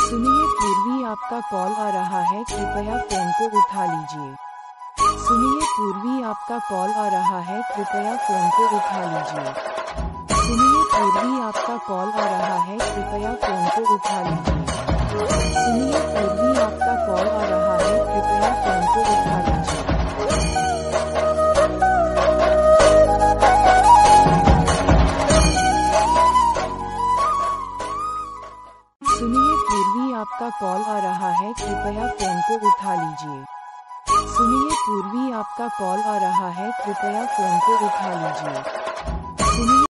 सुनिए पूर्वी, आपका कॉल आ रहा है, कृपया फोन को उठा लीजिए। सुनिए पूर्वी, आपका कॉल आ रहा है, कृपया फोन को उठा लीजिए। सुनिए पूर्वी, आपका कॉल आ रहा है, कृपया फोन को उठा लीजिए। सुनिए पूर्वी, आपका कॉल आ रहा है, कृपया फोन को उठा लीजिए। सुनिए पूर्वी, आपका कॉल आ रहा है, कृपया फोन को उठा लीजिए। सुनिए पूर्वी, आपका कॉल आ रहा है, कृपया फोन को उठा लीजिए। सुनिए